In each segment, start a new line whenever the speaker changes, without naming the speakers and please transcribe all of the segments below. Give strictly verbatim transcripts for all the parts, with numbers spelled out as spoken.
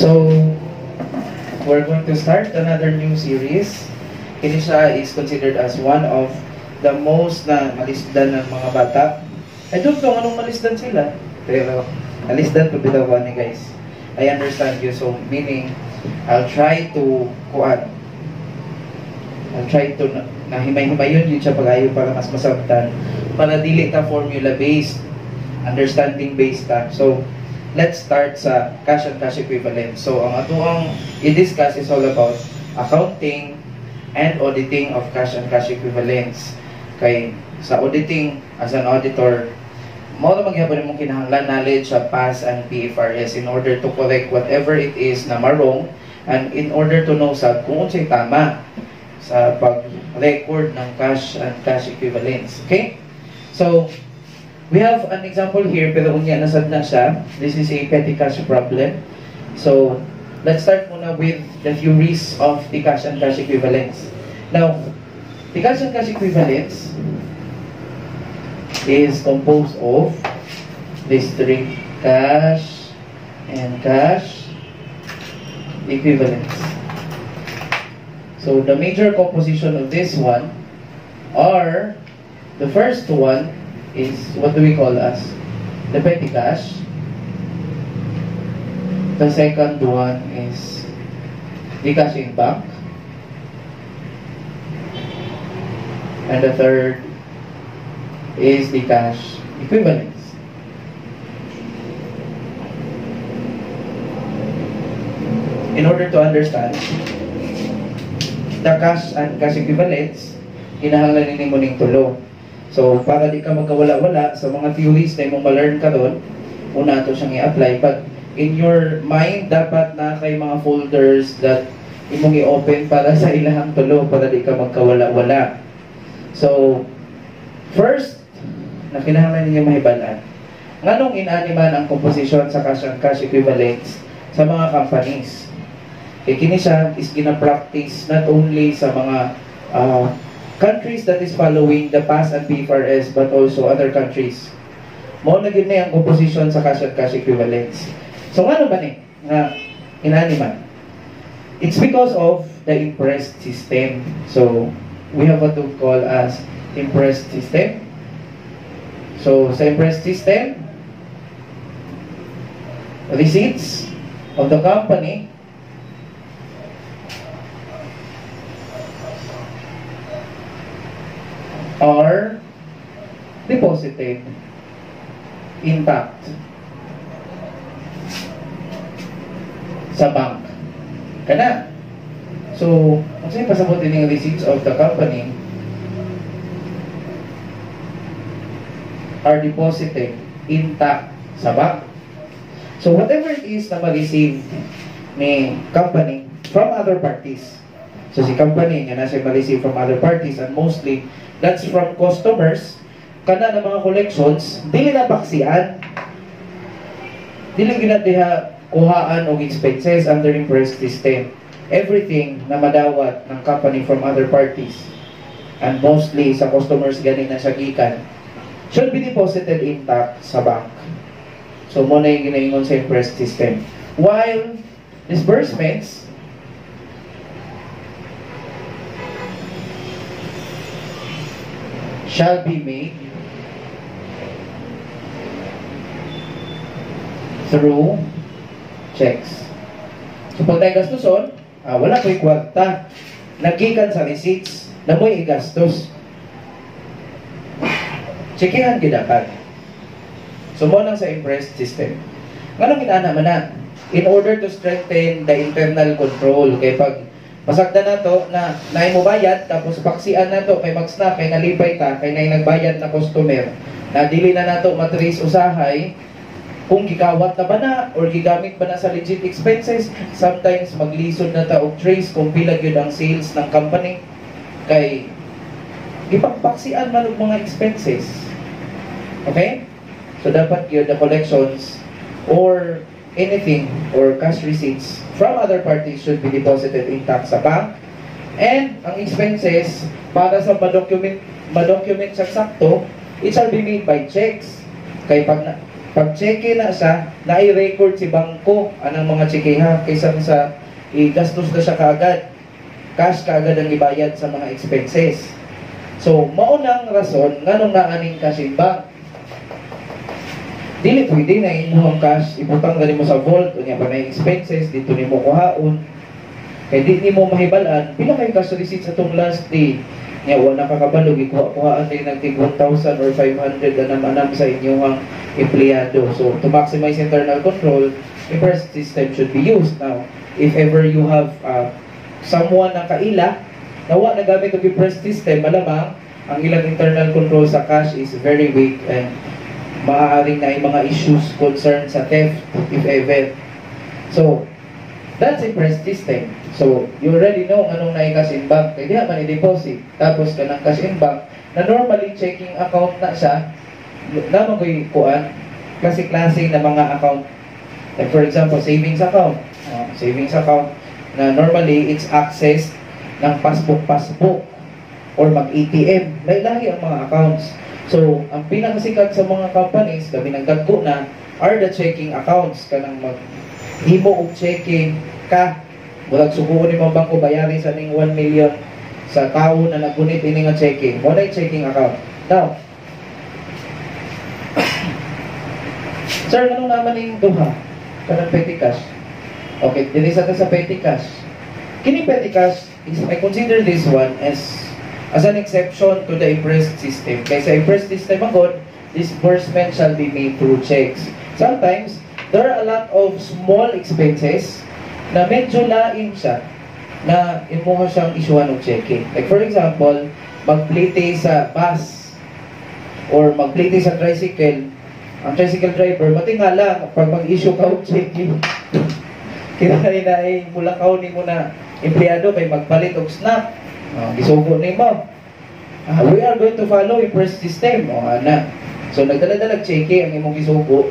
So, we're going to start another new series. Kini siya is considered as one of the most na malisdan ng mga bata. I don't know anong malisdan sila, pero malisdan to bitaw ni guys. I understand you, so meaning I'll try to kuan. I'll try to na, na himay-himayon yun siya pag-ayo para mas masabtan, para dili ta formula based, understanding based ta. So let's start sa cash and cash equivalent. So ang atuang i-discuss is all about accounting and auditing of cash and cash equivalents. Kay sa auditing, as an auditor, mo na maghapon mong kinahanglan knowledge sa P A S and P F R S in order to correct whatever it is na marong, and in order to know sa kung unsay tama sa pag-record ng cash and cash equivalents. Okay? So we have an example here, pero unya nasad na siya. This is a petty cash problem. So let's start muna with the theories of the cash and cash equivalents. Now, the cash and cash equivalents is composed of these three: cash and cash equivalents. So the major composition of this one are, the first one is what do we call as the petty cash. The second one is the cash in bank, and the third is the cash equivalents. In order to understand the cash and cash equivalents, kinahanglan nimo ning tulo. So para di ka magkawala-wala sa mga theories na imong ma-learn karon, una to siyang i-apply. But in your mind, dapat na kay mga folders that imong i-open para sa ilahang tulo, para di ka magkawala-wala. So first, na kinahanglan ninyo mahibalaan, nganong inani man ang composition sa cash and cash equivalents sa mga companies. E kini siya is gina-practice not only sa mga uh, countries that is following the P A S and P F R S, but also other countries. Mao na gyud ni ang composition sa cash and cash equivalents. So ano ba ni nga inani man? It's because of the impressed system. So we have what we call as impressed system. So sa impressed system, receipts of the company are deposited intact sa bank. Kana. So, kung sa'yo pasabutin yung receipts of the company are deposited intact sa bank. So, whatever it is na ma-receive ni company from other parties. So, si company nga na siya ma-receive from other parties, and mostly that's from customers, kana ng mga collections, dili na baksian. Dili ginatiha kuhaan og expenses under impressed system. Everything na madawat ng company from other parties, and mostly sa customers ganin na siya gikan, should be deposited intact sa bank. So mo na yung ginaingon sa impressed system. While disbursements shall be made through checks. So pag tayo gastuson, ah, wala ko'y kwarta, nagikan sa receipts na mo'y igastos, checkihan gidapat. So mo lang sa impressed system. Nganong inana man na, in order to strengthen the internal control, kay pag pasagda na to na naay mo bayad, tapos paksian na to kay mags na, kay nalipay ta, kay naay nagbayad na customer, na dili na nato matrace usahay kung gikawat na ba na or gigamit ba na sa legit expenses. Sometimes maglisod na ta og trace kung pila gyud ang sales ng company, kay gipagpaksian man og mga expenses. Okay? So dapat gyud the collections or anything or cash receipts from other parties should be deposited intact sa bank, and ang expenses para sa ma-document ma-document sa sakto, it shall be made by checks. Kay pag na, Pag cheque na siya, na-record si bangko anang mga chequeha kaysa sa i-gastos na siya kaagad. Cash kaagad ang ibayad sa mga expenses. So, maunang rason, nganong naaning cash in bank. Dili pwede na imo ang cash, iputang gani mo sa vault, unya pa na expenses, dito ni mo kuhaon. Kaya di ni mo mahibalaan, pila kay cash receipt sa itong last day. Nga, wala nakakabalog, ikuha-kuhaan din nagtig one thousand or five hundred na namanam sa inyong empleyado. So, to maximize internal control, a press system should be used. Now, if ever you have uh, someone na kaila, nawa na gamit ang press system, malamang ang ilang internal control sa cash is very weak and maaaring na yung mga issues concerned sa theft, if ever. So, that's a press system. So, you already know anong na cash in bank. Kaya diha man i-deposit. Tapos ka ng cash in bank, na normally checking account na siya, naman ko yung kuan, klase-klase na mga account. Like for example, savings account. Uh, savings account na normally it's access ng passbook-passbook or mag-A T M. Lahi-lahi ang mga accounts. So, ang pinakasikat sa mga companies, kami nagdagko na, are the checking accounts. Kanang mag-himo og checking ka. Bulag subuon ni mga bangko bayari sa ning one million sa tao na nagunit ini nga checking. Wala checking account. Now, sir, anong naman yung duha? Kanang petty cash. Okay, dili sa sa petty cash. Kini petty cash, is, I consider this one as as an exception to the impressed system. Kaya sa impressed system agad, disbursement shall be made through checks. Sometimes, there are a lot of small expenses na medyo lain siya na imuha siyang isyuhan ng checking. Like for example, magplite sa bus or magplite sa tricycle. Ang tricycle driver, matingala pag mag-issue ka ng checking. Kinahanglan na ay mulakaw ni mo na empleyado kay magpalit og snap. Uh, isugo ni mo. Uh, we are going to follow a press system. O, oh, ana. So, nagdala-dalag cheque ang imong isugo.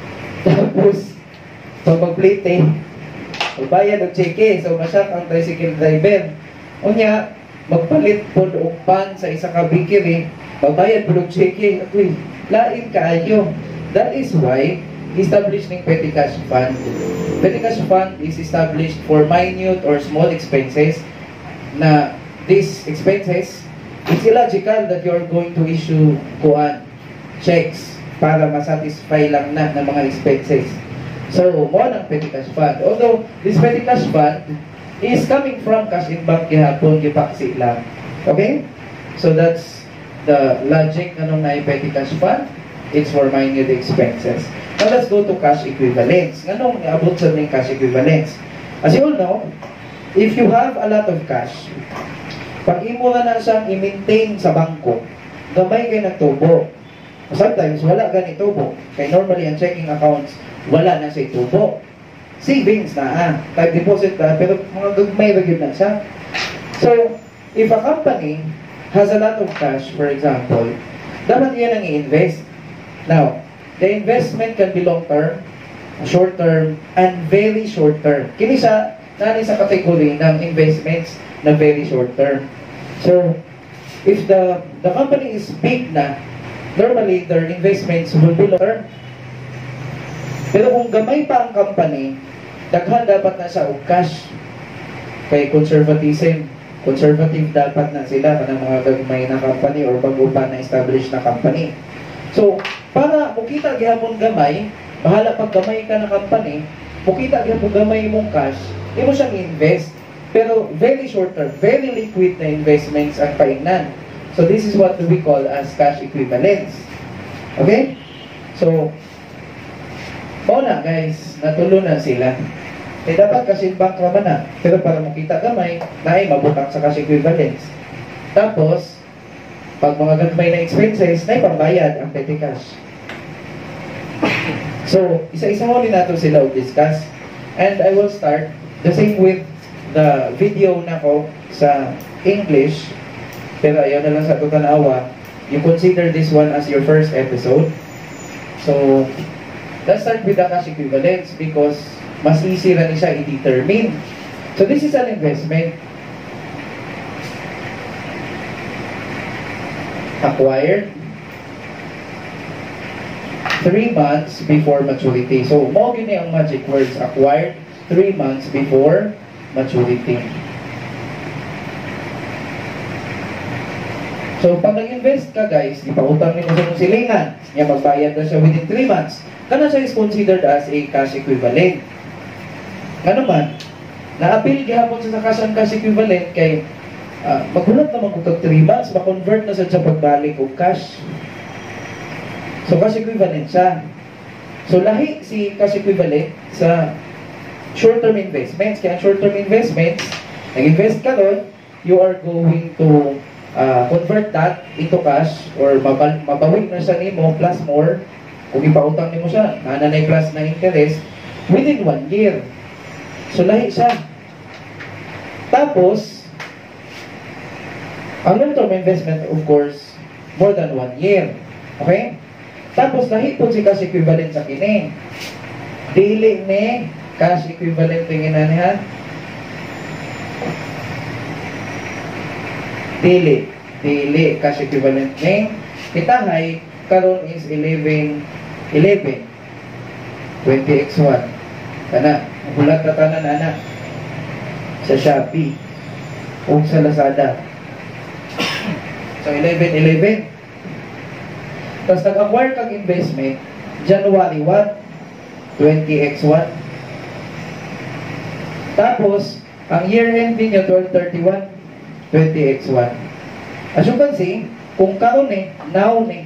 Tapos, pag mag-plate, magbayad og cheque. So, masyak ang tricycle driver. Unya, magpalit po og pan sa isa ka bakery. Magbayad po og cheque. Uy, lain kaayo. That is why, established ng petty cash fund. Petty cash fund is established for minute or small expenses na these expenses, it's illogical that you're going to issue kuan checks para masatisfy lang na ng mga expenses. So, mo ng petty cash fund. Although, this petty cash fund is coming from cash in bank gihapon, gipaksi lang. Okay? So, that's the logic anong na petty cash fund. It's for minute expenses. Now, let's go to cash equivalents. Anong abot sa ng cash equivalents? As you all know, if you have a lot of cash, pag imo na na siyang i-maintain sa bangko, gamay kay nagtubo. Sometimes, wala gani tubo. Kaya normally, ang checking accounts, wala na siya tubo. Savings na, ah. Type deposit na, pero mga gagmay bagay na siya. So, if a company has a lot of cash, for example, dapat yan ang i-invest. Now, the investment can be long-term, short-term, and very short-term. Kini sa, nani sa kategory ng investments na very short-term. So, if the the company is big na, normally their investments will be long-term. Pero kung gamay pa ang company, daghan dapat na sa og cash. Kay conservatism, conservative dapat na sila kanang mga gagmay na company or bago pa na established na company. So, para mukita gihapon gamay, bahala pag gamay ka na company, mukita gihapon gamay mong cash, imo siyang invest. Pero very short term, very liquid na investments ang paingnan. So this is what we call as cash equivalents. Okay? So, muna guys, natulunan sila. Eh dapat kasi bank naman na. Pero para makita gamay, na ay mabutang sa cash equivalents. Tapos, pag mga gagmay na expenses, na ipambayad ang petty cash. So, isa-isa mo rin natin sila discuss. And I will start the same with the video na ko sa English, pero ayaw na lang sa tutanawa. You consider this one as your first episode. So, let's start with the cash equivalents because mas easy lang siya i-determine. So, this is an investment. Acquired three months before maturity. So, mo gini ang magic words, acquired three months before maturity. So, pag nag-invest ka guys, ipautang nimo sa silingan, niya magbayad na siya within three months, kana siya is considered as a cash equivalent. Nga naman, na-appeal gihapon sa cash and cash equivalent kay uh, maghulat naman kung tag three months, ma-convert na sa siya pagbalik o cash. So, cash equivalent siya. So, lahi si cash equivalent sa short-term investments. Kaya short-term investments, nag-invest ka doon, you are going to Uh, convert that into cash or mabawig na siya nimo plus more kung ipautang nimo siya nananay plus na interest within one year. So lahi siya. Tapos ang long-term investment of course more than one year. Okay? Tapos lahi po si cash equivalent sa kini. Dili ni cash equivalent tingin na niya. Dili. Dili cash equivalent ni itahay karon is eleven eleven twenty x one kana bulat na tanan ana sa Shopee o sa Lazada. So eleven eleven tapos nag-acquire kang investment January one twenty x one tapos ang year ending niya twelve thirty-one twenty x one. As you can see, kung karon eh, now eh,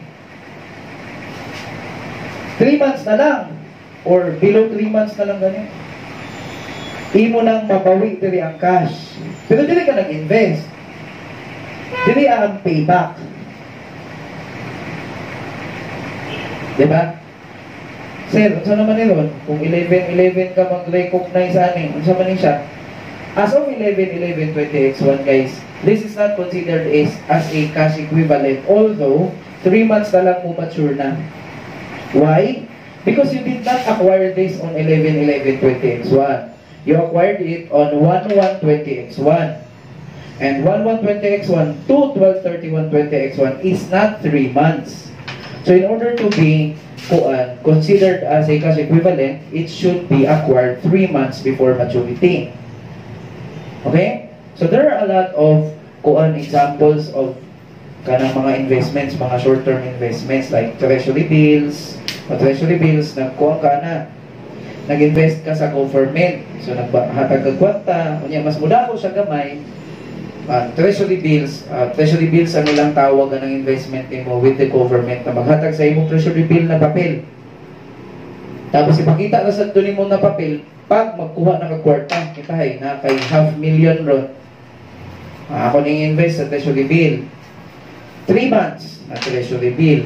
three months na lang, or below three months na lang ganyan, imo nang mabawi diri ang cash. Pero dili ka nag-invest. Dili ang payback. Diba? Sir, unsa naman nilon? Kung eleven eleven ka mag-recognize ani, unsa man ni siya? As of eleven eleven twenty x one guys, this is not considered as, as a cash equivalent, although three months na lang mo mature na. Why? Because you did not acquire this on eleven eleven twenty x one. You acquired it on one one twenty x one. And one one twenty x one to twelve thirty-one twenty x one is not three months. So in order to be uh, considered as a cash equivalent, it should be acquired three months before maturity. Okay? So there are a lot of kuan examples of kanang mga investments, mga short-term investments like treasury bills, o treasury bills nagkuan ka na. Nag-invest ka sa government. So naghatag ka kwarta, unya mas muda ko siya gamay. Uh, treasury bills, uh, treasury bills ang ilang tawag ng investment mo with the government na maghatag sa imong treasury bill na papel. Tapos ipakita na sa doon mo na papel, pag magkuha na kagkwarta, kita ay na kay half million ron. Uh, ako nang invest sa treasury bill. three months na treasury bill.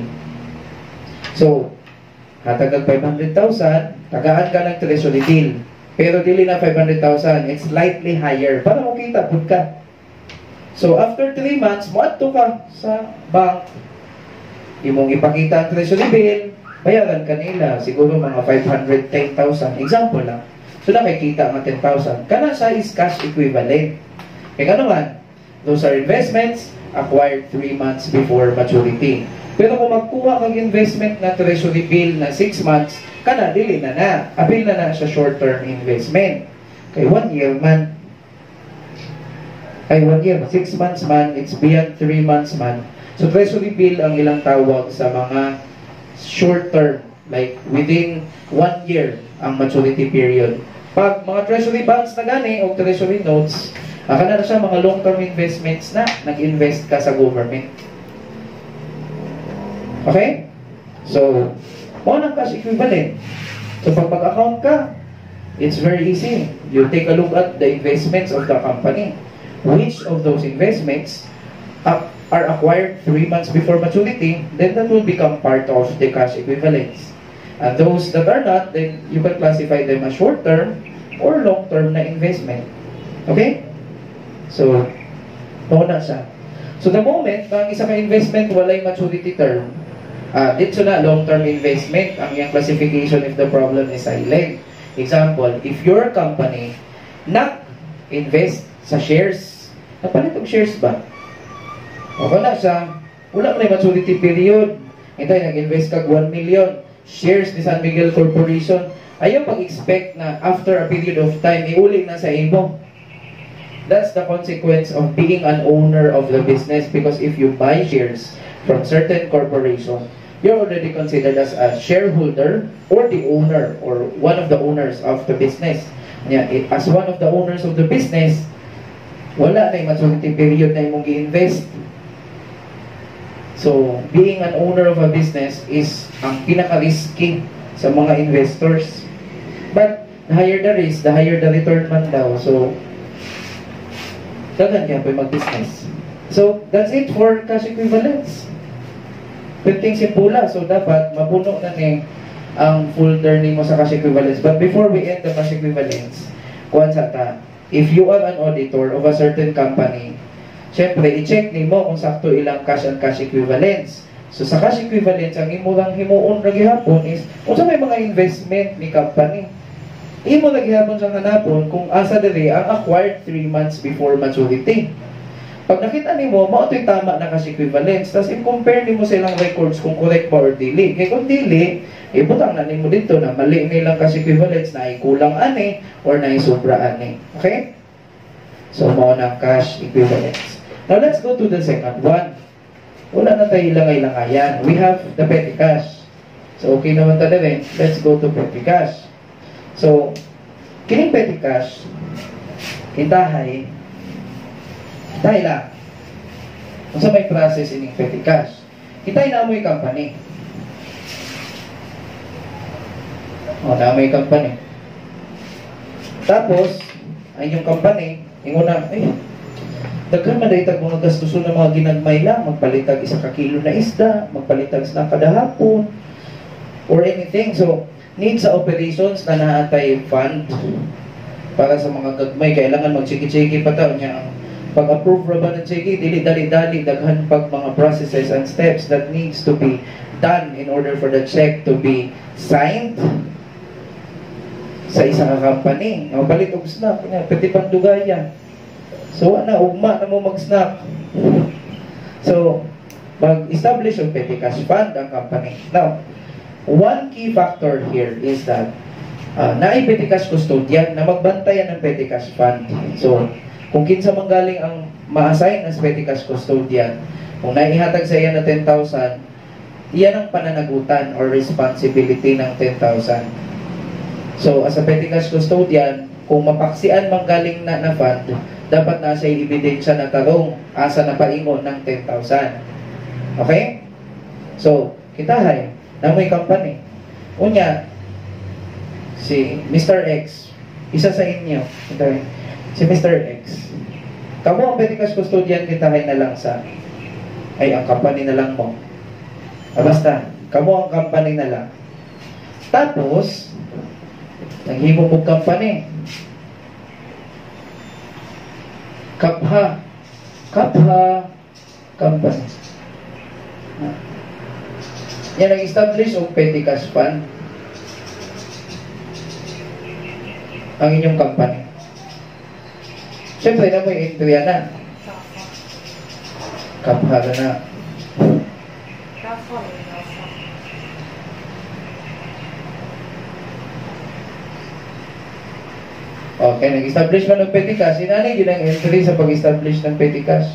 So, hatag five hundred thousand, tagaan ka ng treasury bill. Pero dili na five hundred thousand, it's slightly higher. Para makita, pud ka. So, after three months, muadto ka sa bank. Imong ipakita ang treasury bill, bayaran ka nila. Siguro mga five hundred ten thousand. Example lang. So, nakikita nga ten thousand. Kana siya is cash equivalent. Kaya naman, those are investments acquired three months before maturity. Pero kung magkuha kang investment na treasury bill na six months, kana, dili na na. Apil na na sa short-term investment. Kay one year man. Kay one year. Six months man, it's beyond three months man. So, treasury bill ang ilang tawag sa mga short-term, like within one year ang maturity period. Pag mga treasury bonds na gani o treasury notes, aka na siya mga long-term investments na nag-invest ka sa government. Okay? So, mo nang cash equivalent. So, pag pag-account ka, it's very easy. You take a look at the investments of the company. Which of those investments uh, are acquired three months before maturity, then that will become part of the cash equivalents. And those that are not, then you can classify them as short-term or long-term na investment. Okay? So, na siya. So, the moment na ang isa ka investment walay maturity term, uh, dito na long-term investment, ang iyang classification if the problem is silent. Example, if your company not invest sa shares, napalit ang shares ba? O wala siya, wala na yung maturity period. Ito, nag-invest kag one million. shares ni San Miguel Corporation, ayaw pag-expect na after a period of time, iuli na sa imo. That's the consequence of being an owner of the business, because if you buy shares from certain corporation, you're already considered as a shareholder or the owner or one of the owners of the business. Yeah, as one of the owners of the business, wala na yung maturity period na imong i-invest. So, being an owner of a business is ang pinaka-risky sa mga investors. But, the higher the risk, the higher the return man daw. So, dagan kaya pa mag-business. So, that's it for cash equivalents. Pinting simpula. So, dapat mapuno na ni ang folder ni mo sa cash equivalents. But before we end the cash equivalents, kuwan sa ta, if you are an auditor of a certain company, syempre, i-check ni mo kung sakto ilang cash and cash equivalents. So, sa cash equivalents, ang imulang himuon na gihapon is, kung sa may mga investment ni company, imo na gihapon sa hanapon kung asa diri ang acquired three months before maturity. Pag nakita nimo, mao to'y tama na cash equivalents, tapos i-compare nimo sa ilang records kung correct ba or dili. Kaya kung dili, ibutang na nimo dito na mali nilang cash equivalents na ay kulang ani or na ay sobra ani. Okay? So, mao na cash equivalents. Now, let's go to the second one. Wala na tayo ilangay-langayan. We have the petty cash. So, okay naman tayo rin. Let's go to petty cash. So, kining petty cash, kitahay, kitahay lang. Kung sa may process ining petty cash, kitahay na amoy company. O, na amoy company. Tapos, ay yung company, yung una, eh, daghan man dahil mga gastuso ng mga ginagmay lang, magpalitag isa ka kilo na isda, magpalitag na kadahapon, or anything. So, need sa operations na naatay fund para sa mga gagmay. Kailangan mag-chiki-chiki pa taon niya. Pag-approve ra ba ng chiki, dili-dali-dali, daghan pag mga processes and steps that needs to be done in order for the check to be signed sa isang company. Mabalit og snap, pati pandugaya. So, ana, ugma na mo mag-snap. So, mag-establish yung petty cash fund ang company. Now, one key factor here is that uh, naay petty cash custodian na magbantayan ng petty cash fund. So, kung kinsa manggaling ang ma-assign as petty cash custodian, kung naihatag sa iya na ten thousand, iyan ang pananagutan or responsibility ng ten thousand. So, as a petty cash custodian, kung mapaksian manggaling na na fund, dapat nasa ebidensya na tarong asa na paingon ng ten thousand. Okay? So, kitahay, na may company. Unya, si Mister X, isa sa inyo, kitahay, si Mister X, kamo ang petty cash custodian, kitahay na lang sa, ay, ang company na lang mo. Ah, basta, kamo ang company na lang. Tapos, naghimo mo company. Kapha. Kapha company. Yan ang establish o petty cash fund ang inyong company. Siyempre na mo yung entry na. Kapha na. Okay, nag-establish man ng petty cash. Sinanay yun ang entry sa pag-establish ng petty cash.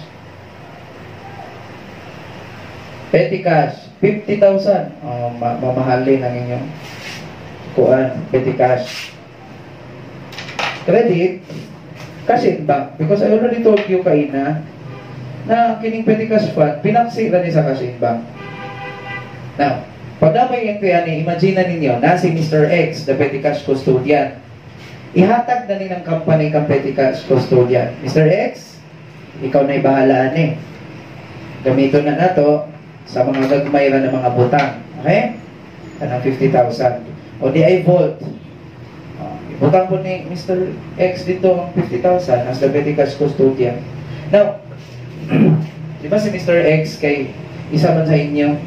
Petty cash, fifty thousand. Oh, ma mamahalin ang inyong kuan, petty cash. Credit, cash in bank. Because I already told you kaina na kining petty cash fund, pinaksi na ni sa cash in bank. Now, pag na may entry ani, imagine na ninyo, na si Mister X, the petty cash custodian. Ihatag na ni ng company kang petty cash custodian. Mister X, ikaw na'y bahalaan eh. Gamiton na nato sa mga gagmay na ng mga butang. Okay? Anong fifty thousand. O di ay vault. Uh, ibutang po ni Mister X dito ang fifty thousand as the petty cash custodian. Now, di ba si Mister X kay isa man sa inyo?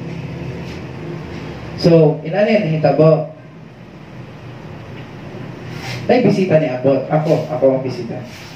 So, inanin, hitabo. Ay, bisita ni Abot. Ako, ako ang bisita.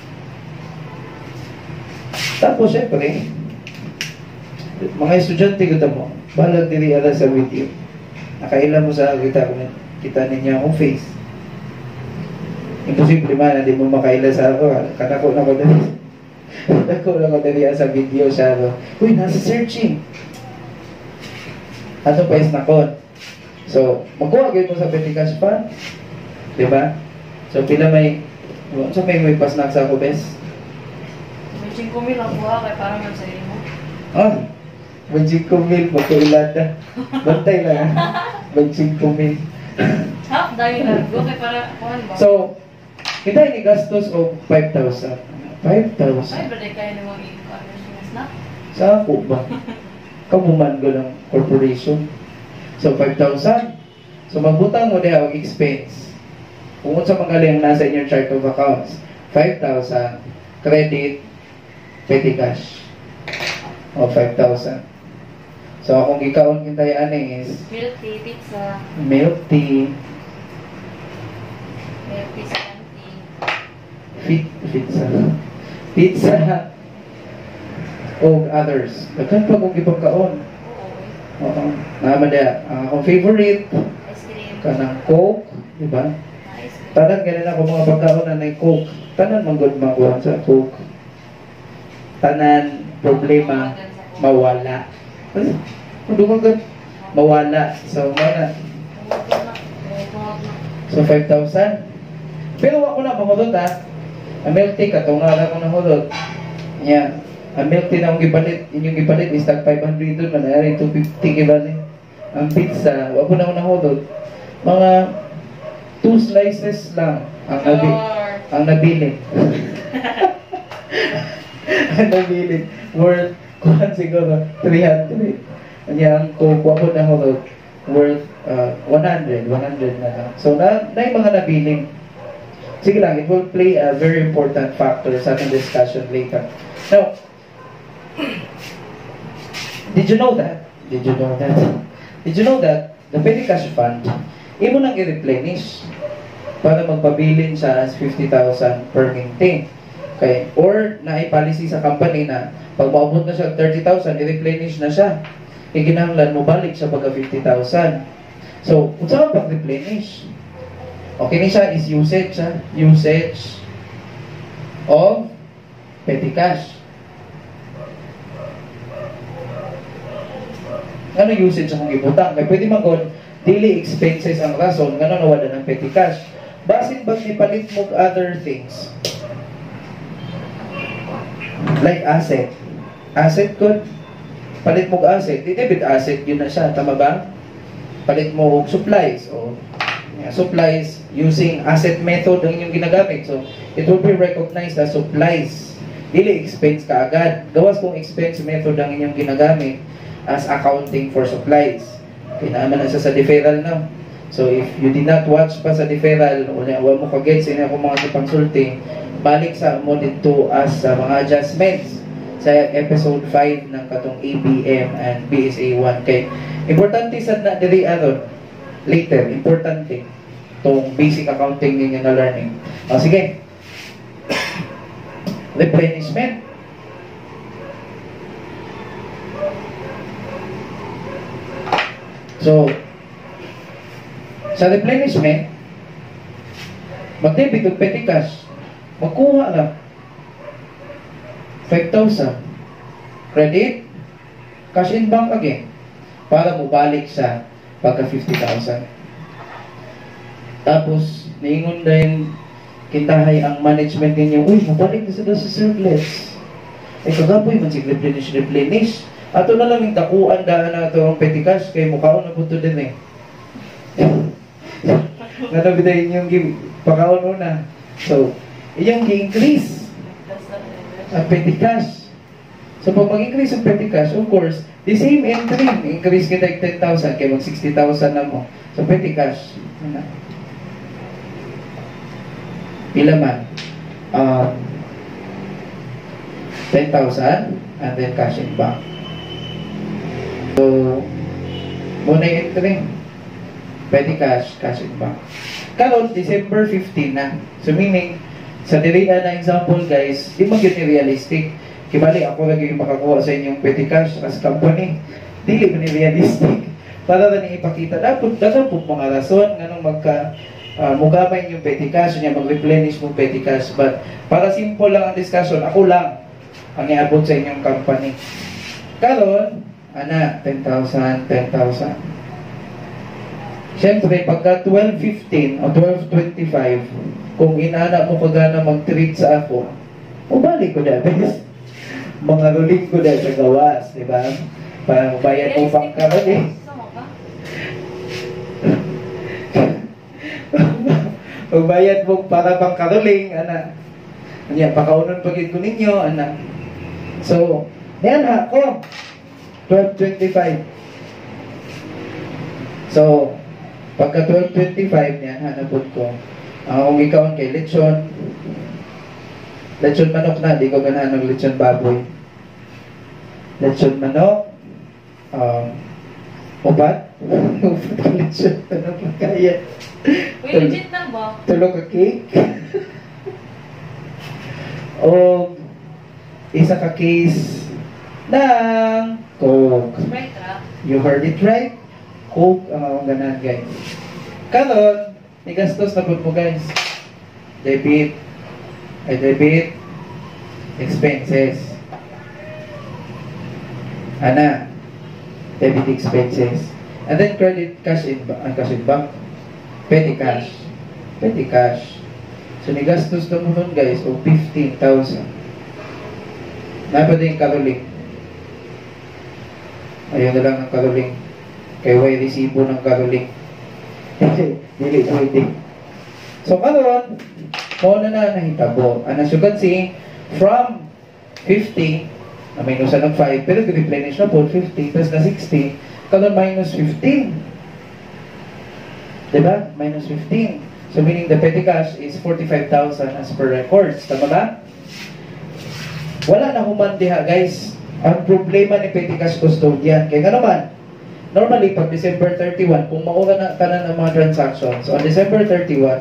Tapos, syempre, mga estudyante ko mo, balag diri ala sa video. Nakaila mo sa kita, kita ninyo akong face. Imposible man, hindi mo makaila sa ako. Kanako na ko dali. Kanako na ko dali sa video siya. Uy, nasa searching. Ano pa is nakon? So, magkuha kayo mo sa petty cash fund. Diba? So, pila may, so may may pasnak sa ako, bes?
Medyo kumil ang buha kay parang man sa imo.
Oh, Benjing kumil, magkailan na. Bantay lang. Benjing kumil.
Ha? Dahil lang. Go kay para, kuhan ba?
So, kita ini gastos o five thousand. five
Ay,
thousand.
ba kayo na mga i-commerce na?
Sa ako ba? Kamuman ko ng corporation. So, five thousand. So, magbutang mo diha og expense. Kung sa magaling nasa inyong chart of accounts, five thousand. Credit, petty cash. O, five thousand. So, akong gikaon kintayan is
Milk tea, pizza.
milk tea,
Milk tea, santi.
fit, pizza, pizza, o others. Daghan pa kong ibang kaon.
Oo.
Oo. Naman dia. Ang akong favorite,
Ice cream.
kanang Coke, di ba?
Ice cream.
Tanan ganun ako mga pagkaon na may Coke. Tanan man good makuha sa Coke. Tanan problema mawala. Madungan mawala. So, mana? So, five thousand. Pero ako na mahulot ha. Ang milk tea, katunga ko na hulot. Yan. Ang milk tea na akong gipalit, inyong gipalit is tag five hundred doon, manayari two fifty gibalit. Ang pizza, wag ko na ako nahulot. Mga two slices lang ang nabi ang nabili. Ang nabili. Worth, kuhan siguro, three hundred. Kanya ang kukuha ko na hulot, worth uh, one hundred. one hundred na lang. So, na, na yung mga nabiling. Sige lang, it will play a very important factor sa ating discussion later. Now, did you know that? Did you know that? Did you know that the petty cash fund, imo nang i-replenish para magpabilin siya as fifty thousand per maintain. Okay? Or na-policy sa company na pag maabot na siya thirty thousand, i-replenish na siya. Iginahanglan mo balik siya pagka fifty thousand. So, kung saan pag-replenish? Okay ni siya is usage, ha? Usage of petty cash. Ano usage akong ibutang? Kaya pwede mag-on, daily expenses ang rason, nga nawala ng petty cash. Basin ba ipalit mo other things? Like asset. Asset ko, palit mo asset. Di debit asset, yun na siya. Tama ba? Palit mo og supplies. O, yeah, supplies using asset method ang inyong ginagamit. So, it will be recognized as supplies. Dili expense ka agad. Gawas kong expense method ang inyong ginagamit as accounting for supplies. Pinaaman na siya sa deferral na. So, if you did not watch pa sa deferral, wala mo ka-get sa inyo akong mga consulting, balik sa mo dito as sa mga adjustments sa episode five ng katong A B M and B S A one. Kay, importante sa na diri ano, later, importante itong basic accounting ninyo na learning. O, sige. Replenishment. So, sa replenishment, mag-debit o petty cash, magkuha lang five thousand. Credit, cash in bank again, para mubalik sa pagka fifty thousand. Tapos, niingon din kintahay ang management ninyo, uy, mabalik na sila sa surplus. Eh, kagapoy man si replenish, replenish. Ato na lang yung takuan daan na ito ang petty cash, kaya mukhaon na po ito din eh. Nanabidayin yung pakaon una. So, iyong gi-increase ang petty cash. So, pag mag-increase ang petty cash, of course, the same entry, increase kita yung ten thousand, kaya mag sixty thousand na mo. So, petty cash. Ano? Pila man? Um, ten thousand, and then cash in bank. So, muna yung entry. Petty cash, cash in bank. Karon, December fifteenth na. So, meaning, sa dirian na example, guys, di mo yun realistic. Kibali, ako lagi yung makakuha sa inyong petty cash as company. Dili mo ni realistic. para rin ipakita dapat dapat po mga rason nganong magka uh, mugamay yung petty cash niya mag-replenish mo petty cash, but para simple lang ang discussion, ako lang ang iabot sa inyong company. Karon ana ten thousand, ten thousand. Siyempre, pagka twelve fifteen o twelve twenty-five, kung inana mo kagana mag-treat sa ako, ubalik ko na, bes. Mga ruling ko na sa gawas, di ba? Para mabayad mo pang karon eh. Magbayad mo para pang karuling, ana. Ano pakaunon pagid ko ninyo, ana. So, yan ha, ko. twelve twenty-five. So, pagka twelve twenty-five niya, hanapot ko. Ang akong ikaw kay lechon. Lechon manok na, di ko ganahan ng lechon baboy. Lechon manok. Um, upat. Upat ko lechon manok na kaya.
Uy, legit na ba?
Tulog ka cake. O isa ka case ng Coke.
Sprite ra.
You heard it right? Coke ang akong ganahan, guys. Karon, igastos na po mo, guys. Debit. Ay, debit. Expenses. Ana. Debit expenses. And then credit cash in, uh, cash in bank. Petty cash. Petty cash. So, nigastos na mo nun, guys, o fifteen thousand. Napa din karuling. Ayun na lang ang karuling. Kaya way resibo ng karuling. Dili pwede. So karon, mo na na nahitabo. And as you can see, from fifty, na minus ng five, pero replenish na po, fifty, plus na sixty, karon minus fifteen. Diba? Minus fifteen. So meaning the petty cash is forty-five thousand as per records. Tama ba? Wala na human diha, guys. Ang problema ni petty cash custodian. Kaya nga naman, normally, pag December thirty-one, kung maura na tanan ng mga transactions, on December thirty-one,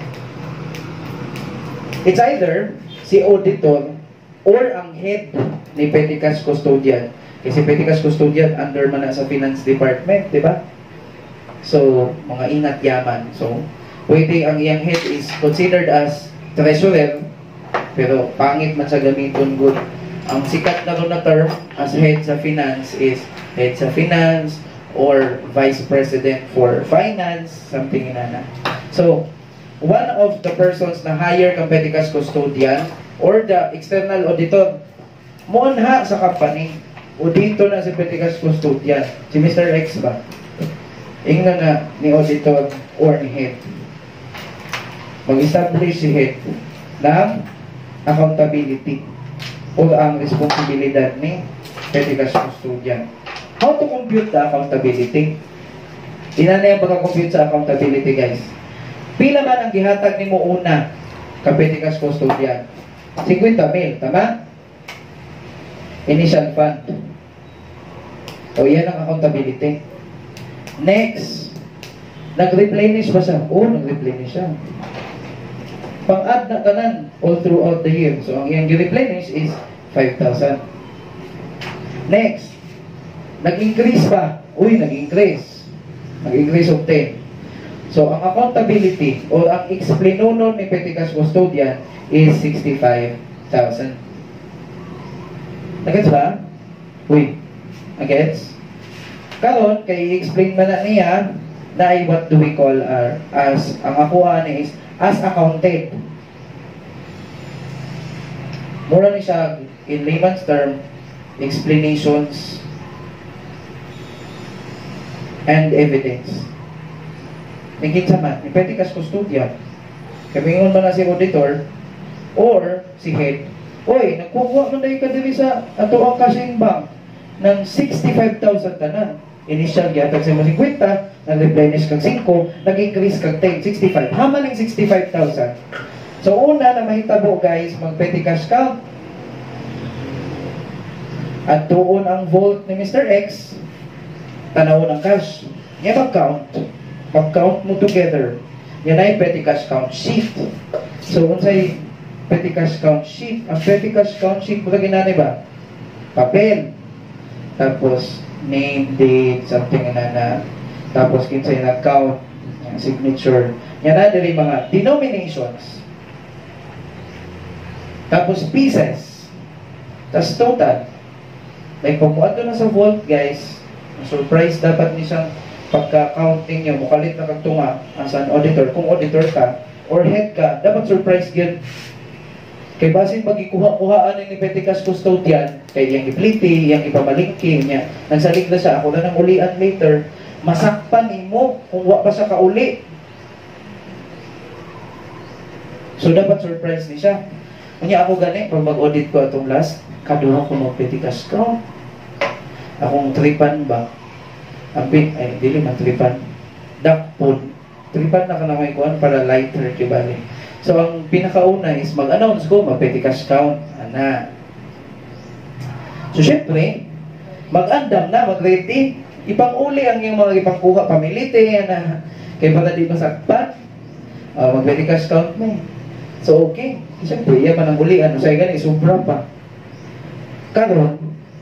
it's either si auditor or ang head ni petty cash custodian. Kasi petty cash custodian under man na sa finance department, di ba? So, mga ingat yaman. So, pwede ang iyang head is considered as treasurer, pero pangit man sa gamiton good. Ang sikat na ron na term as head sa finance is head sa finance, or vice president for finance, something inana. So, one of the persons na hire kang petty cash custodian or the external auditor, monha sa company, auditor na si petty cash custodian, si Mister X ba? Inga na ni auditor or ni head. Mag-establish si head ng accountability o ang responsibilidad ni petty cash custodian. How to compute the accountability? Ina na yung pagka-compute sa accountability, guys. Pila man ang gihatag ni mo una ka petty cash custodian? fifty mil, tama? Initial fund. O yan ang accountability. Next, nag-replenish ba siya? Oo, nag-replenish siya. Pang-add na tanan all throughout the year. So, ang iyang gi-replenish is five thousand. Next, nag-increase pa. Uy, nag-increase. Nag-increase of ten. So, ang accountability o ang explanonon ni petty cash custodian is sixty-five thousand. Nagets ba? Uy, nagets? Karon, kay i-explain man na niya na ay what do we call our, as, ang akuha ni is as accounted. Mura ni siya, in layman's term, explanations and evidence. Naging sama, ni petty cash custodian, kamingon man na si auditor or si head, oy, nagkukuha man dahil ka dili sa ato ang casing bank ng sixty-five thousand tanan. Initial gyatag sa mga fifty, nag-replenish kag five, nag-increase kag ten, sixty-five. Hama ng sixty-five thousand. So una na mahitabo, guys, mag petty cash count. At tuon ang vault ni Mister X, tanawon ang cash. Yan mag-count. Mag-count mo together. Yan ay petty cash count sheet. So unsay petty cash count sheet? Ang petty cash count sheet mo ginani ba? Papel. tapos name, date, something na na, tapos kinsa yung account, yung signature. Yan na diri mga denominations. Tapos pieces. Tapos total. Like kung muadto na sa vault guys, surprise dapat ni siyang pagka-counting niyo, mukalit na kagtunga as an auditor. Kung auditor ka or head ka, dapat surprise yun. Kay basin pag ikuha-kuhaan ni Petikas custodian, kay iyang ipliti, iyang ipamalingki niya, nagsalig na siya, ako na nang ulian later, masakpan mo kung wa pa siya kauli. So dapat surprise ni siya. Kanya ako gani, pag mag-audit ko atong last, kaduha ko mo Petikas ko. Akong tripan ba? Ampin, ay, dili man tripan. Dakpon. Tripan na ka na may kuhan para lighter, kibali. So, ang pinakauna is mag-announce ko, mag-Petikas count. Ana. So, syempre, mag-andam na, mag-ready. Ipang-uli ang yung mga ipangkuha, pamilite, ana. Kaya para di masakpan, uh, mag-Petikas count na. So, okay. Syempre, yan man ang uli. Ano, sa'yo gani, sobra pa. Karon,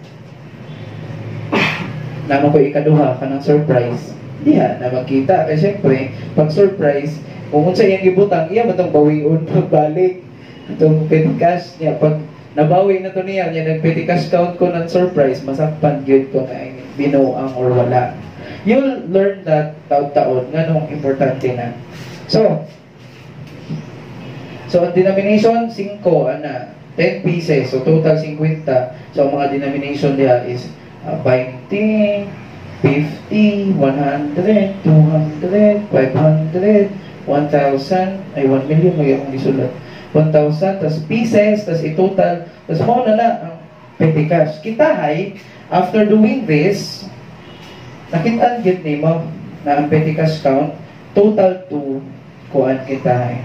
naman ko ikaduha ka ng surprise. Diha, na magkita. Kaya syempre, pag surprise, kung unsa iyang gibutang, iya matong bawiun pagbalik. Itong Petikas niya, pag nabawi na to niya, niya nag-Petikas count ko ng surprise, masakpan yun ko na binuang or wala. You'll learn that taon-taon, ganong importante na. So, so ang denomination, five, ana, ten pieces, so total fifty. So, ang mga denomination niya is uh, twenty, fifty, one hundred, two hundred, five hundred, one thousand, ay one million, may akong isulat. one thousand, tas pieces, tas i-total, tas mo na na ang Petikas. Kitahay, after doing this, nakitaan git ni mo na ang Petikas count, total to kuan kitahay.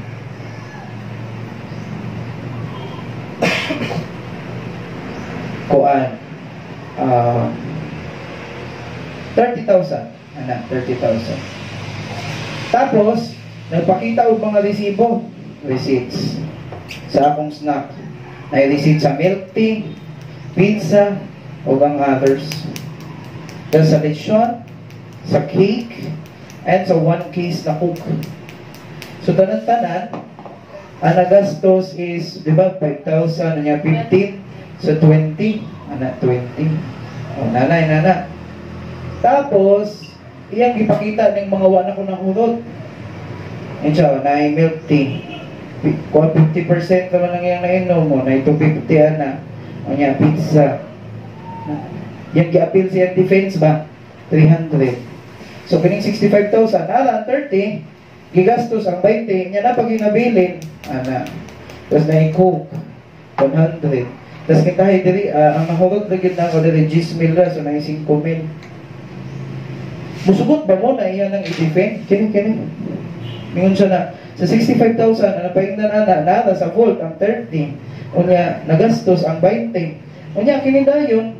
Kuan, uh, thirty thousand. Ana, thirty thousand. Tapos, nagpakita og mga resibo, receipts sa akong snack. May receipt sa milk tea, pizza, o ang others. Then sa lechon, sa cake, and sa one case na cook. So, tanan-tanan, ang nagastos is, di ba, five thousand, ano fifteen, so twenty, ana, twenty. O, nanay, nana. Tapos, iyang ipakita ng mga wana ko ng hurot. Yan siya, na milk tea. Kung fifty percent naman ang iyang nainom mo, na ito fifty ana. O niya, pizza. Yan gi-appeal siya defense ba? three hundred. So, kining sixty-five thousand, ala, thirty, gigastos ang twenty, niya na pag inabilin, ana. Tapos na i-cook, one hundred. Tapos kitahay diri, uh, ang mahurot na gid na ako diri, ten mil ra, so na five mil. Musugot ba mo na iyan ang i-defend? Kini, kini. Mingon siya na, sa sixty-five thousand, ano pa yung nanana, nada sa vault, ang thirty. Unya, nagastos ang twenty. Unya, kini dayon,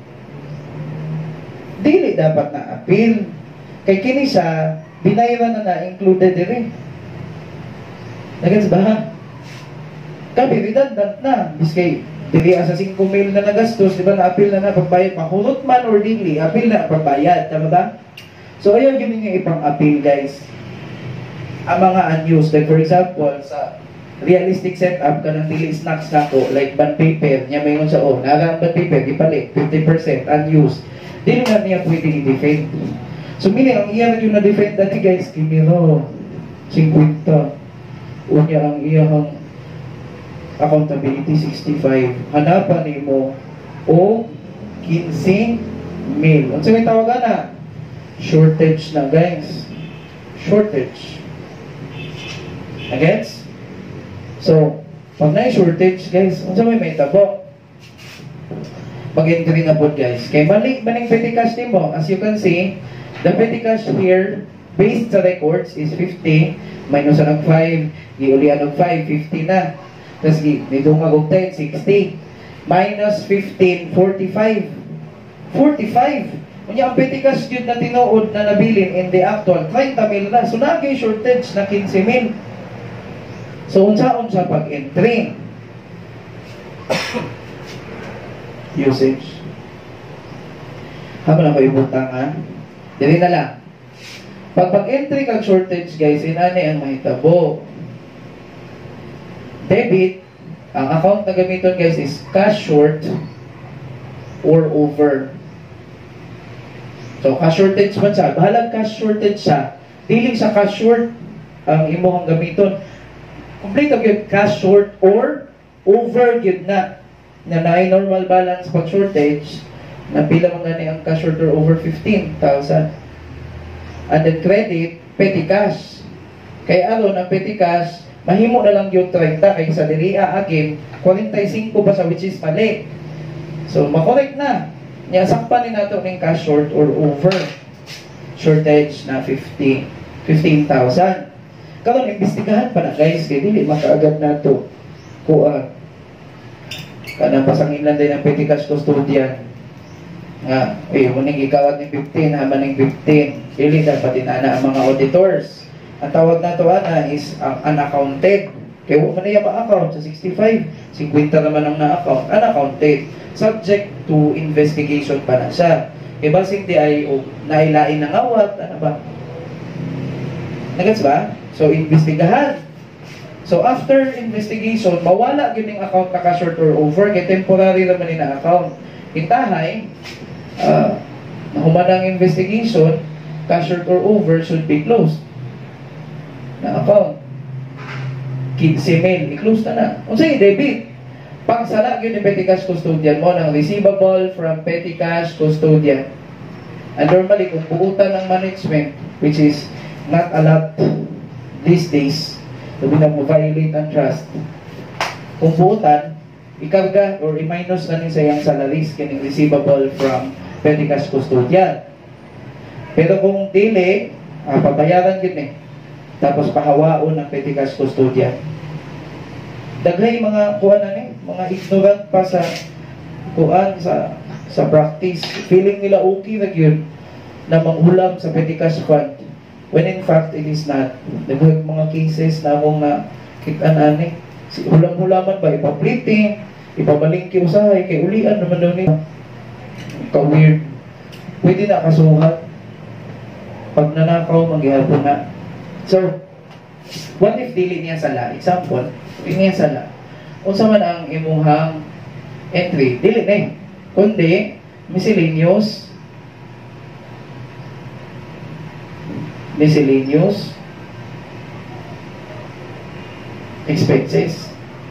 dili dapat na appeal. Kay kini siya, binayran na na, included din. Nagans ba? Kabi, redundant na. Biskay, dili sa five mil na nagastos, di ba na-appeal na na pagbayad, mahulot man or dili, appeal na pagbayad, tama ba? So, ayaw yun yung ipang-appeal, guys. Ang mga unused, like for example, sa realistic setup ka ng dili snacks na ko, like bond paper, niya may sa oh, nalang bond paper, ipalit, fifty percent unused. Dili nga niya pwede i-defend. So, meaning, ang iya yung na-defend dati, guys, kiniro, fifty. Unya ang iyang accountability, sixty-five. Hanapan ni mo o fifteen mil. Ano sa may tawagan na? Shortage na, guys. Shortage. Agets? So, pag na-shortage, guys, ano sa may may tabo? Mag-entry na po, guys. Kaya mali, maning petty cash din mo. As you can see, the petty cash here, based sa records, is fifty. Minus ang five. Giulian ng five, fifty na. Tapos, nidungag og ten, sixty. Minus fifteen, forty-five. forty-five. Kanya ang petty cash yun na tinuod na nabilin in the actual, thirty mil na. So, naging shortage na fifteen mil. So, unsa-unsa pag-entry. Usage. Hama na ko ibutang ha. Dili na lang. Pag pag-entry kag shortage guys, inani ang mahitabo. Debit, ang account na gamiton guys is cash short or over. So cash shortage man siya, bahalag cash shortage siya. Dili sa cash short ang imong gamiton. Complete ang yun, cash short or over yun na. Na na normal balance pag shortage, na pila man gani ang cash short or over fifteen thousand. And then credit, petty cash. Kay aron ang petty cash, mahimo na lang yung thirty kay sa diriya agim, forty-five pa sa which is mali. So, makorek na. Niya sakpan ni nato ning cash short or over. Shortage na fifty, fifteen thousand. Karon imbestigahan pa na guys, kay dili makaagad nato. Kuha. Kanang pasangilan din ang petty cash custodian. Nga, eh, muning ikawat ni fifteen, haman ng fifteen. Dili dapat inana ang mga auditors. Ang tawag na to ana is ang unaccounted. Kaya huwag man niya ma-account sa sixty-five. fifty naman ang na-account. Unaccounted. Subject to investigation pa na siya. Kaya basing di ay o, nailain ng awat. Ano ba? Nagets ba? So, investigahan. So, after investigation, mawala yun yung account na ka-short or over. Kaya temporary naman yung na-account. Intahay, uh, nahumanang investigation, cash short or over should be closed. Na account. fifteen mil, i-close na na. Kung sa'yo, debit. Pang sala yun yung petty cash custodian mo ng receivable from petty cash custodian. And normally, kung buutan ng management, which is not allowed these days, sabi na mo violate ang trust. Kung buutan, ikarga or i-minus na niya sayang salaries kining receivable from petty cash custodian. Pero kung dili, ah, pabayaran din eh. Tapos pahawaon ng petty cash custodian. Daghay mga kuan na ni, mga ignorant pa sa kuan sa sa practice. Feeling nila okay na yun na manghulam sa petty cash fund. When in fact, it is not. Daghay mga cases na mong na kitaan ani. Si hulam-hulaman ba, ipa-plating, ipabalingki usahay, kay ulian naman daw niya. Ka-weird. Pwede na kasuhat. Pag nanakaw, maghihapon na. So, what if dili niya sala? Example, dili niya sala. Unsa man ang imuhang entry? Dili na eh. Kundi, miscellaneous, miscellaneous expenses.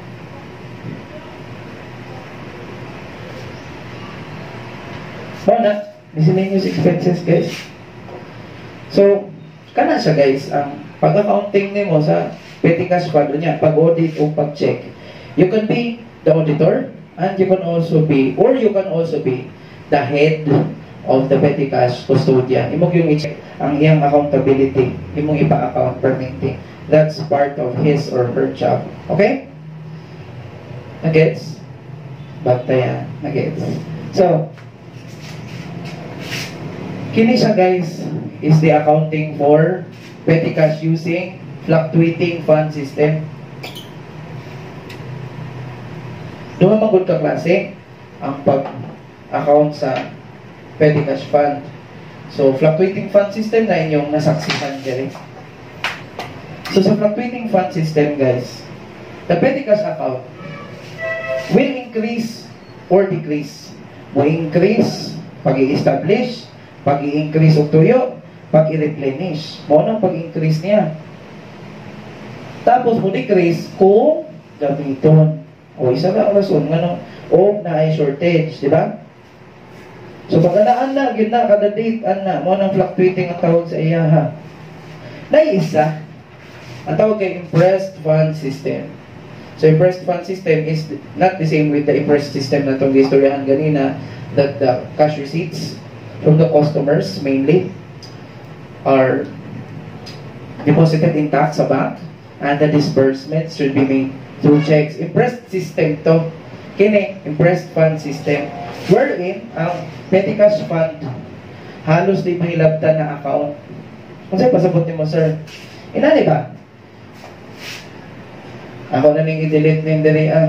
Mana? Miscellaneous expenses, guys. So, kana siya guys, ang pag-accounting nimo sa petty cash fund niya, pag-audit o pag-check. You can be the auditor and you can also be, or you can also be the head of the petty cash custodian. Imong yung i-check ang iyang accountability. Imong ipa-account permitting. That's part of his or her job. Okay? Nagets? Bagtayan. Nagets. So, kini siya guys is the accounting for petty cash using fluctuating fund system. Doon magod ka klase ang pag-account sa petty cash fund. So, fluctuating fund system na inyong nasaksihan dyan. So, sa fluctuating fund system, guys, the petty cash account will increase or decrease. Will increase pag i-establish, pag i-increase o tuyo, pag i-replenish. Mo nang pag-increase niya. Tapos, mo decrease kung gamiton. O, isa na ang rason, nga o na ay shortage, di ba? So, pagkadaan na, yun na, kada date, an na, mo nang fluctuating ang tawag sa iya, ha? Naisa, ang tawag kay impressed fund system. So, impressed fund system is not the same with the impressed system na itong istoryahan ganina, that the cash receipts from the customers, mainly, are deposited intact sa bank, and the disbursements should be made through checks. Impressed system to. Kini, impressed fund system. Wherein, ang petty cash fund, halos di mahilabtan na account. Kung sa'yo, pasabot ni mo, sir. Inani ba? Ako na ning i-delete ni Nderi, ah.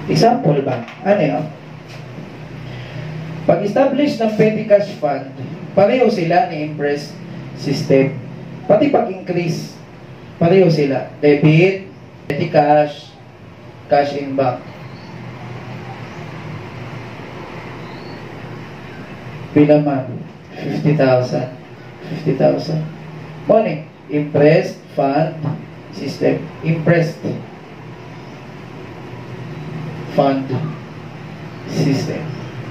Example ba? Ano yun? Pag-establish ng petty cash fund, pareho sila ni Impress system. Pati pag-increase, pareho sila. Debit, petty cash, cash in bank. Pila man? fifty thousand. fifty thousand. Money. Impressed fund system. Impressed fund system.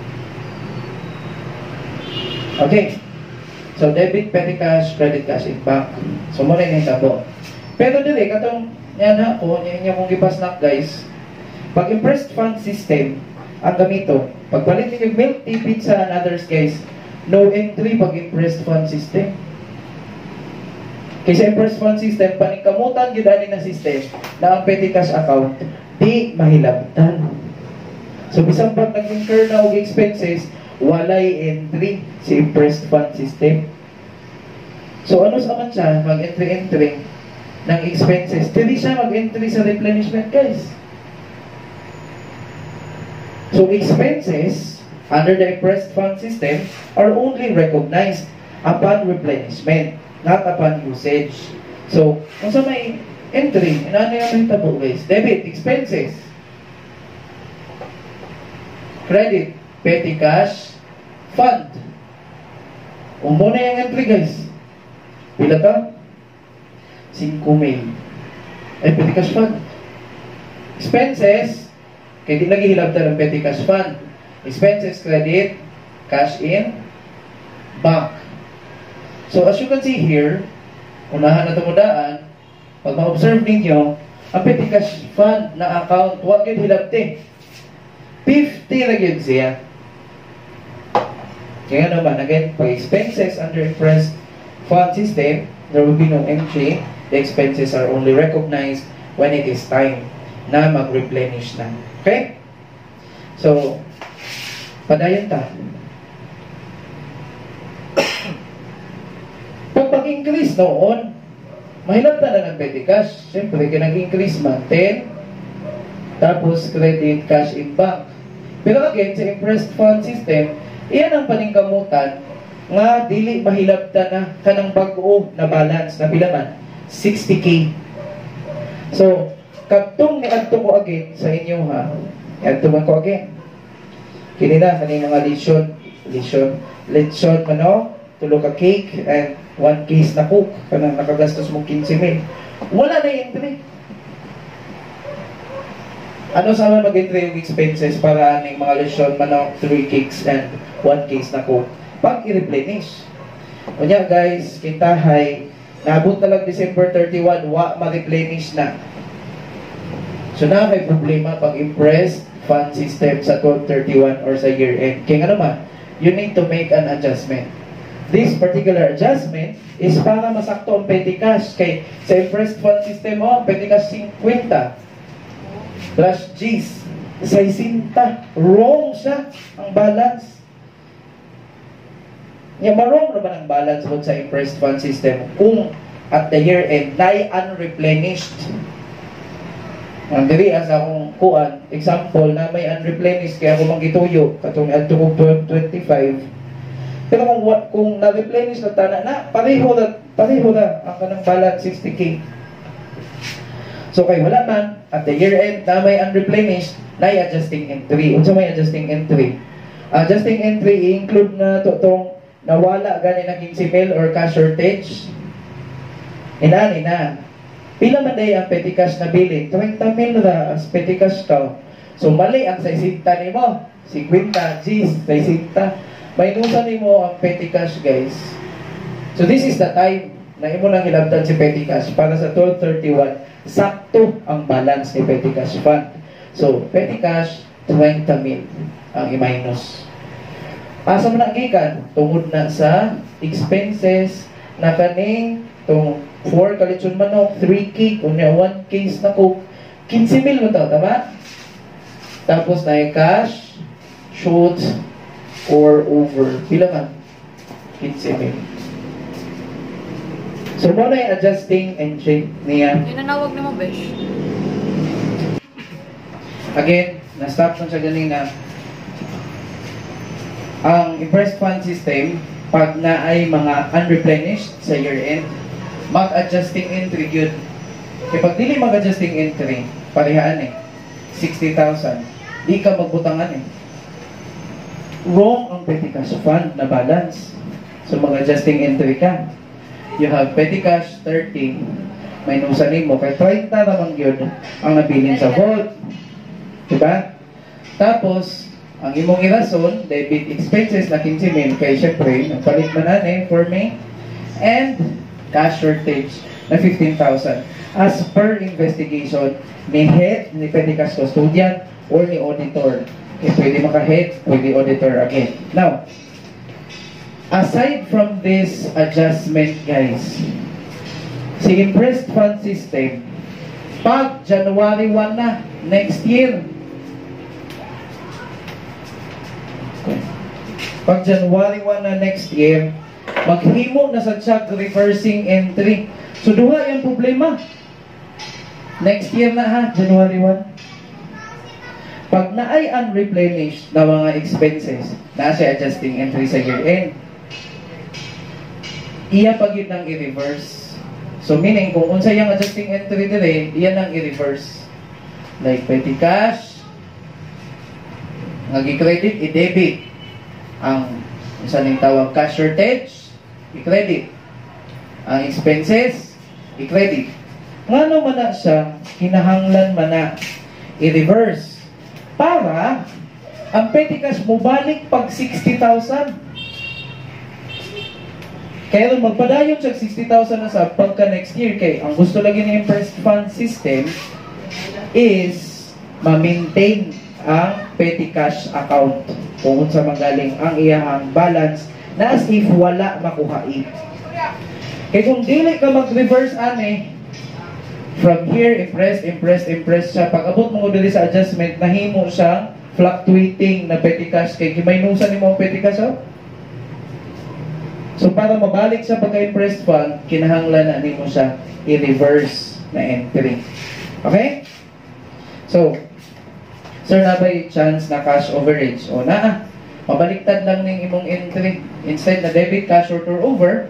Okay. So, debit, petty cash, credit cash in bank. So, muna yung tabo. Pero dili, katong yan ha ko, yan yung kong gipasnak guys. Pag impressed fund system, ang gamito, pagpalit yung milk tea, pizza, and others guys, no entry pag impressed fund system. Kasi impressed fund system, paningkamutan yun na system na ang petty cash account, di mahilabtan. So, bisang pag nag-incur na og expenses, walay entry si impressed fund system. So, ano sa man siya, mag-entry-entry ng expenses, hindi siya mag-entry sa replenishment, guys. So, expenses under the impressed fund system are only recognized upon replenishment, not upon usage. So, kung sa may entry, ano yung may tabo, guys? Debit, expenses. Credit, petty cash, fund. Kung muna yung entry, guys. Pila ka? five mil. Ay, petty cash fund. Expenses, kaya di lagi hilabta ng petty cash fund. Expenses, credit, cash in, bank. So, as you can see here, unahan na tumudaan, pag ma-observe ninyo, ang petty cash fund na account, huwag yun hilabti. fifty na yun siya. Kaya naman, again, pag expenses under impressed fund system, there will be no entry. The expenses are only recognized when it is time na mag-replenish na. Okay? So, padayon ta. Pag pag-increase noon, mahilap na na ng petty cash. Siyempre, nag-increase man, ten, tapos credit cash in bank. Pero again, sa impressed fund system, iyan ang paningkamutan nga dili mahilabta na kanang bag-o na balance na pila man sixty K. So, kadtong niadto ko again sa inyo ha. Adto man ko again. Kini na kani mga lesson, lesson, lesson ano, tulo ka cake and one case na coke kanang nakagastos mo fifteen mil. Wala na entry. Ano sa man mag-entry yung expenses para aning mga lesson manok, three cakes and one case na coke? Pag i-replenish. Kunya guys, kita hay, naabot na lang December thirty-one, wa ma-replenish na. So na may problema pag impressed fund system sa twelve thirty-one or sa year end. Kaya ano man, you need to make an adjustment. This particular adjustment is para masakto ang petty cash. Kay sa impressed fund system mo, petty cash fifty plus G's sixty. Wrong siya ang balance. Nga marong naman ang balance mo sa impressed fund system kung at the year end na unreplenished. Ang diri as akong kuan, example na may unreplenished kaya ako manggituyo katong adto ko twelve twenty-five. Pero kung kung na-replenish na tana na pareho na pareho na ang kanang balance sixty K. So kay wala man at the year end na may unreplenished, na adjusting entry. Unsa may adjusting entry? Adjusting entry i-include na to tong nawala gani naging simil or cash shortage. Inani na. Pila man day ang petty cash na bilin? twenty mil na as petty cash ka. So mali ang sixty nimo. fifty G's, sixty. Maynusan nimo ang petty cash, guys. So this is the time na imo nang hilabtan si petty cash para sa twelve thirty-one. Sakto ang balance ni petty cash fund. So petty cash twenty mil ang i-minus. Asa man ang gikan tungod na sa expenses na kaning tong four kalitsyon manok, three cake, unya one case na coke, fifteen mil mo to, tama? Tapos na yung cash, shoot, or over. Pila man? fifteen mil. So, mo na yung adjusting entry niya.
Inanawag ni mo, Besh.
Again, na-stop siya siya ganina. Ang impressed fund system, pag na ay mga unreplenished sa year-end, mag-adjusting entry yun. Kaya pag dili mag-adjusting entry, parehaan eh, sixty thousand, di ka magbutangan eh. Wrong ang petty cash fund na balance. So mag-adjusting entry ka. You have petty cash thirty, minusan mo, kaya thirty naman yun ang nabilin sa vault. Diba? Tapos, ang imong irason, debit expenses na fifteen mil, kay syempre, nagpalit man na for me, and cash shortage na fifteen thousand. As per investigation, ni head, ni petty cash custodian, or ni auditor. Eh, pwede maka-head, pwede auditor again. Now, aside from this adjustment, guys, si impressed fund system, pag January first na, next year, pag January first na next year, maghimo na sa check reversing entry. So, duha yung problema. Next year na ha, January first. Pag na ay unreplenished na mga expenses, na siya adjusting entry sa year-end, iya pag yun ang i-reverse. So, meaning, kung unsa yung adjusting entry dire, iyan ang i-reverse. Like, petty cash, nag-i-credit, i-debit. Ang, isa ning tawag, cash shortage, i-credit. Ang expenses, i-credit. Ngano man na siya, kinahanglan man na i-reverse. Para, ang petty cash mo balik pag sixty thousand. Kaya rin magpadayon siya sixty thousand na sa pagka next year. Kaya ang gusto lagi ng impressed fund system is ma-maintain ang petty cash account kung sa magaling ang iyahang balance na as if wala makuhain. Kaya kung dili ka mag-reverse ane, from here, impressed, impressed, impressed siya. Pag abot mo dili sa adjustment, nahimo siya fluctuating na petty cash. Kaya kimaynusan ni mo ang petty cash, oh? So, para mabalik sa pagka-impressed fund, kinahanglan na nimo siya i-reverse na entry. Okay? So, sir, na ba'y chance na cash overage? O na, mabaliktad lang ng imong entry. Instead na debit cash or turnover,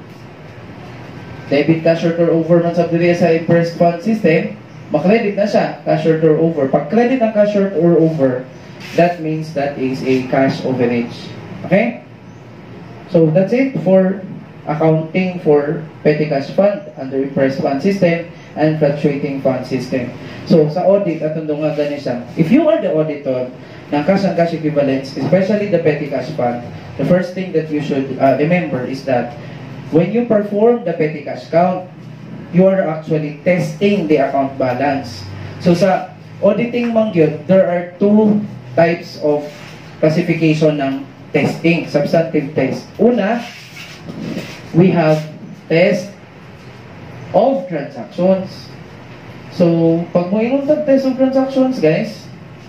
debit cash or turnover man sa diri sa impressed fund system, makredit na siya, cash or turnover. Pag credit ang cash or turnover, that means that is a cash overage. Okay? So, that's it for accounting for petty cash fund under impressed fund system and fluctuating fund system. So, sa audit, atong dungagan niya siya. If you are the auditor ng cash and cash equivalents, especially the petty cash fund, the first thing that you should uh, remember is that when you perform the petty cash count, you are actually testing the account balance. So, sa auditing mangyod, there are two types of classification ng testing, substantive test. Una, we have test of transactions. So, pag mo inong test of transactions, guys,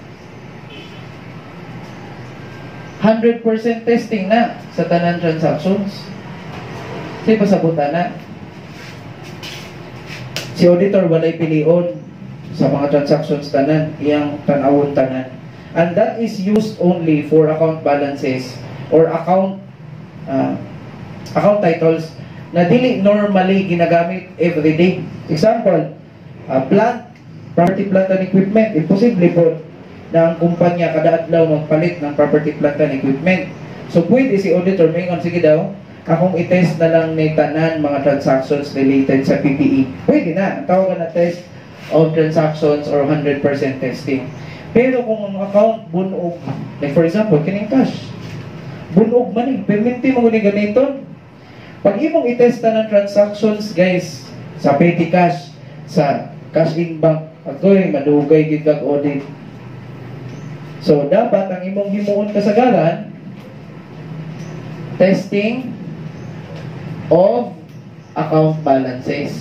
one hundred percent testing na sa tanan transactions. Kasi pasabutan na. Si auditor walay pilion sa mga transactions tanan, iyang tanawon tanan. And that is used only for account balances or account uh, account titles na dili normally ginagamit every day. Example, uh, plant, property, plant and equipment. Imposible po na ang kumpanya kada adlaw magpalit ng property, plant and equipment. So pwede si auditor maingon, sige daw, akong i-test na lang ni tanan mga transactions related sa P P E. Pwede na. Ang tawagan na test of transactions or one hundred percent testing. Pero kung ang account bunog, like for example, kining cash, bunog man eh, perminti mo ni gamiton. Pag imong itesta ng transactions, guys, sa petty cash, sa cash in bank, agoy, madugay gitag audit. So, dapat ang imong himuon kasagaran, testing of account balances.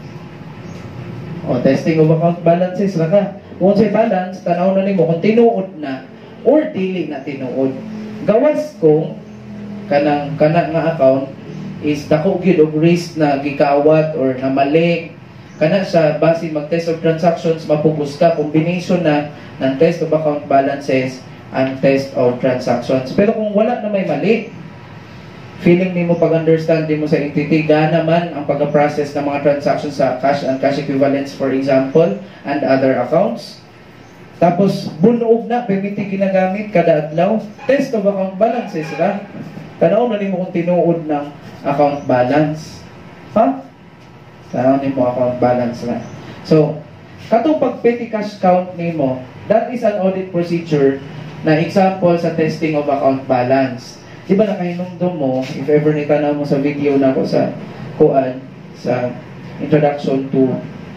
O, testing of account balances lang ka. Kung sa'y balance, tanaw na nimo kung tinuod na or dili na tinuod. Gawas kung kanang kana nga account is dako gyud og risk na gikawat or na mali kana sa base mag-test of transactions, mapugos ka, combination na ng test of account balances and test of transactions. Pero kung wala na may mali, feeling ni mo pag-understand mo sa entity, gana naman ang pag-process ng mga transactions sa cash and cash equivalents, for example, and other accounts. Tapos, bunog na, pwede ginagamit kada adlaw. Test of account balances, ra? Tanaw na ni mo kung tinuod ng account balance. Ha? Tanaw ni mo account balance na. So, katong pag petty cash count ni mo, that is an audit procedure na example sa testing of account balance. Di ba nakahinumdum mo, if ever nitanaw mo sa video na ako sa kuan, sa introduction to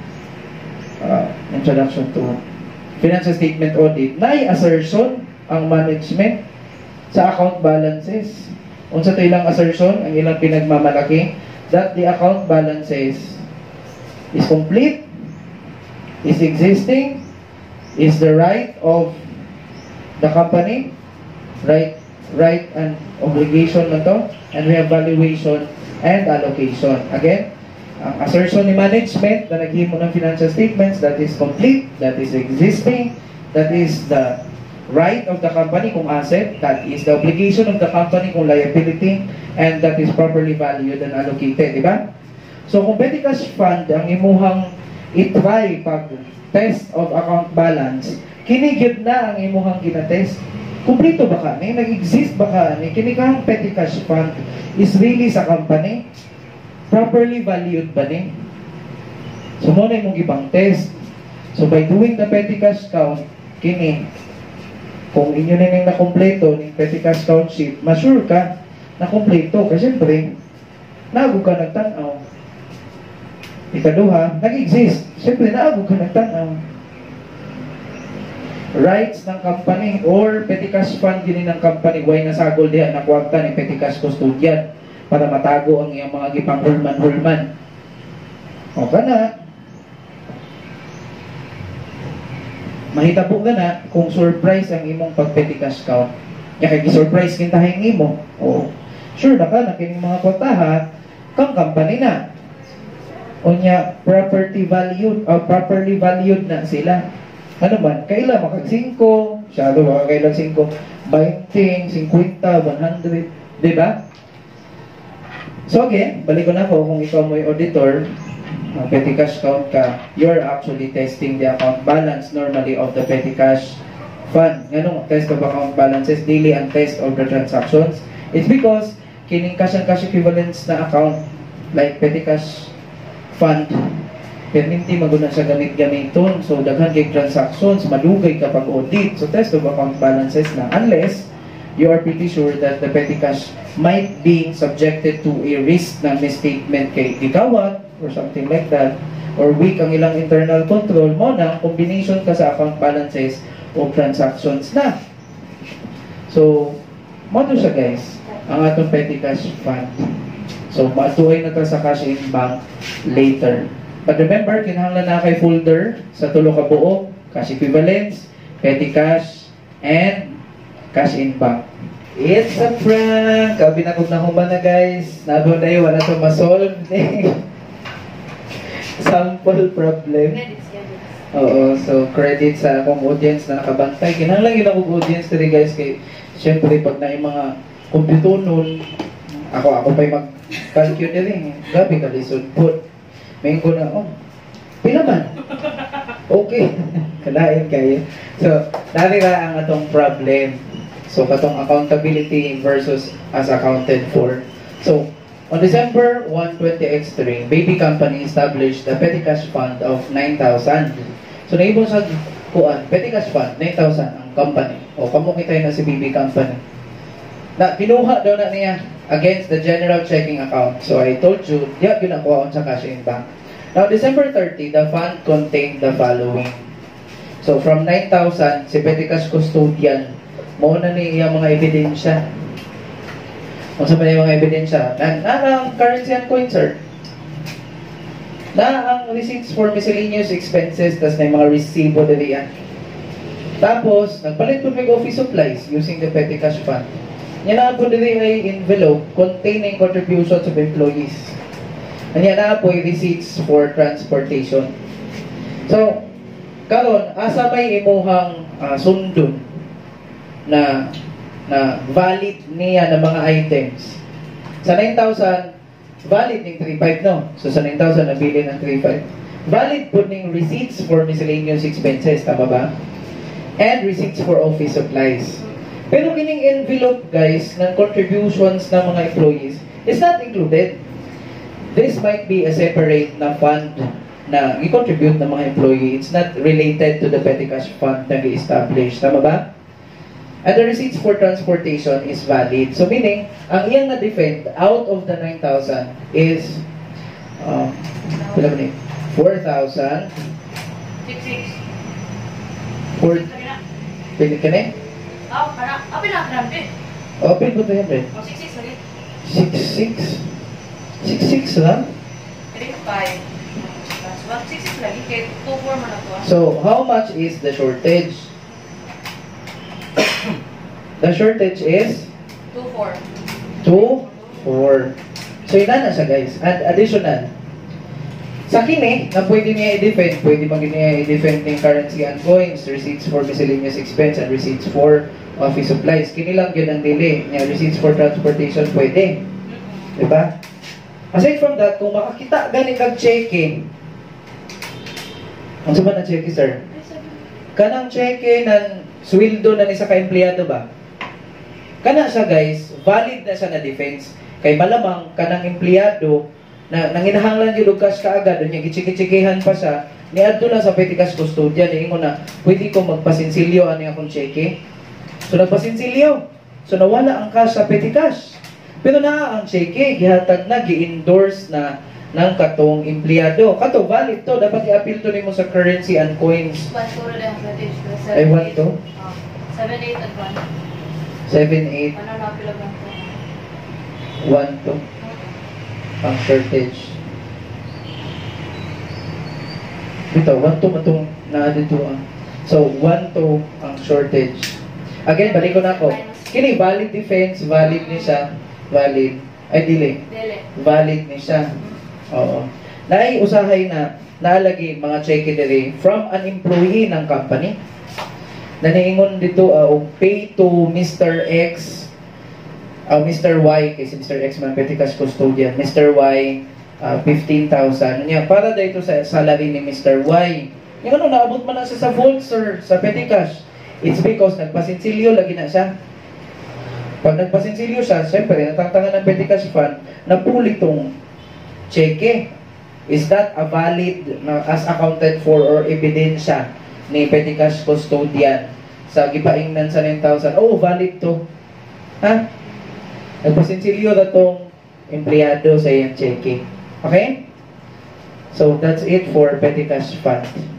uh, introduction to financial statement audit, na assertion ang management sa account balances. Unsa to ilang assertion, ang ilang pinagmamalaki, that the account balances is complete, is existing, is the right of the company, right right and obligation na to, and we have valuation and allocation. Again, ang assertion ni management na naghimo ng financial statements, that is complete, that is existing, that is the right of the company kung asset, that is the obligation of the company kung liability, and that is properly valued and allocated, di ba? So kung petty cash fund ang imuhang itry pag test of account balance, kinigid na ang imuhang ginatest. Kumplito ba ka ni? Nag-exist ba ka ni? Kinikang petty cash fund is really sa company? Properly valued ba ni? So, muna yung ibang test. So, by doing the petty cash count, kini, kung inyo na yung nakompleto ng petty cash count sheet, masure ka na kompleto. Kasi siyempre, naagog ka nagtanaw. Ikaduha, nag-exist. Siyempre, naagog ka nagtanaw. Rights ng company or petty cash fund gini ng company, way nasagol diyan, nakuwagta ni petty cash custodian para matago ang iyang mga gipang hulman-hulman. O ka na, mahitabo ka na kung surprise ang imong pag-petty cash count. Kaya kaya surprise kintahin imo. O, sure na ka na kining mga kwartaha, kang company na. O niya, property valued, or properly valued na sila. Ano man, kaila makag-singko, siyado baka kailang singko, twenty, fifty, one hundred, di ba? So again, balik ko na po, kung ikaw mo'y auditor, uh, petty cash count ka, you're actually testing the account balance normally of the petty cash fund. Ganun, test of account balances, daily and test of the transactions. It's because, kining cash and cash equivalents na account, like petty cash fund, perminti maguna siya gamit-gamiton. So, daghan kay transactions, madugay kapag audit. So, test of account balances na. Unless, you are pretty sure that the petty cash might be subjected to a risk na misstatement kay gigawat or something like that, or weak ang ilang internal control mo na combination ka sa account balances o transactions na. So, mo to siya guys, ang atong petty cash fund. So, matuhay na ta sa cash in bank later. But remember, kinahanglan na kay folder sa tulo ka buo, cash equivalents, petty cash, and cash in bank. It's a prank! Kabi na kong nahuman na guys. Nabo na yun, wala ito masolve. Sample problem. Oo, so credit sa akong audience na nakabantay. Kinahanglan yun akong audience today guys. Kay, syempre, pag na yung mga computer nun, ako, ako pa'y mag-calculate rin. Gabi ka, lisod po. May ko na, oh, pila man. Okay. Kalain kayo. So, dali ka ang atong problem. So, katong accountability versus as accounted for. So, on December first, twenty oh three, Baby Company established a petty cash fund of nine thousand. So, naibon sa kuan, petty cash fund, nine thousand ang company. O, kamukitay na si Baby Company. Na, kinuha daw na niya against the general checking account. So, I told you, diya ginakuha sa cash in bank. Now, December thirtieth, the fund contained the following. So, from nine thousand, si petty cash custodian, mauna ni iyang mga ebidensya. Kung sa mga mga ebidensya, na, na ang currency and coin, sir. Na ang receipts for miscellaneous expenses, tas na yung mga resibo na riyan. Tapos, nagpalit po may office supplies using the petty cash fund. Yan na po nila ay envelope containing contributions of employees. Anya na po receipts for transportation. So, karon asa may imuhang uh, sundon na na valid niya ng mga items. Sa nine thousand, valid ning three five no? So sa nine thousand nabili ng three five. Valid po ning receipts for miscellaneous expenses, tama ba? And receipts for office supplies. Pero kining envelope guys ng contributions ng mga employees is not included. This might be a separate na fund na i-contribute ng mga employee. It's not related to the petty cash fund na i-establish. Tama ba? And the receipts for transportation is valid. So meaning, ang iyang na-defend out of the nine thousand is um, four thousand
six six.
four Pwede ka na?
Ah, para. Ah, pinaka-gram din.
Open ko to yan, Red.
Oh, six six lagi.
six six six six lang?
three five. Plus one. six six lagi. Kaya two four man ako. ah.
So, how much is the shortage? The shortage is
two four.
two four. So, yun na siya guys. And additional. Sa kini, na pwede niya i-defend, pwede mag niya i-defend ng currency and coins, receipts for miscellaneous expense, and receipts for office supplies. Kini lang yun ang dili. Niya, receipts for transportation, pwede. Diba? Aside from that, kung makakita gani kag cheque, ang sabi na cheque, sir? Kanang cheque ng sweldo na ni sa ka-empleyado ba? Kana siya guys, valid na siya na defense. Kay malamang kanang empleyado na nanginahanglan gyud og cash kaagad unya gichiki-chikihan pa siya ni adto lang sa petty cash custodian niingon na pwede ko magpasinsilyo ani akong cheque. So nagpasinsilyo. So nawala ang cash sa petty cash. Pero naa ang cheque gihatag na gi-endorse na ng katong empleyado. Kato valid to, dapat i-appeal to nimo sa currency and coins.
One two lang sa dish.
I want to.
seven eight at one.
seven eight
Ano na pila lang to?
one to ang shortage. Dito, one to matong na dito ah. So, one to ang shortage. Again, balik ko na ako. Kini valid defense, valid ni siya, valid. Ay, dili.
Dili.
Valid ni siya. Oo. Naay usahay na naalagi mga cheque diri from an employee ng company. Naniingon dito uh, og pay to Mister X, uh, Mister Y, kasi Mister X man petty cash custodian, Mister Y, uh, fifteen thousand. Nya para dito sa salary ni Mister Y. Yung ano, naabot man na siya sa vault, sir, sa petty cash. It's because nagpasinsilyo lagi na siya. Pag nagpasinsilyo siya, siyempre, natangtangan ng petty cash fund, napuli tong cheque. Is that a valid, uh, as accounted for or ebidensya ni petty cash custodian sa gipaingnan sa nine thousand? Oh, valid to. Ha? Nagpasinsilyo na tong empleyado sa iyang cheque. Okay? So, that's it for petty cash fund.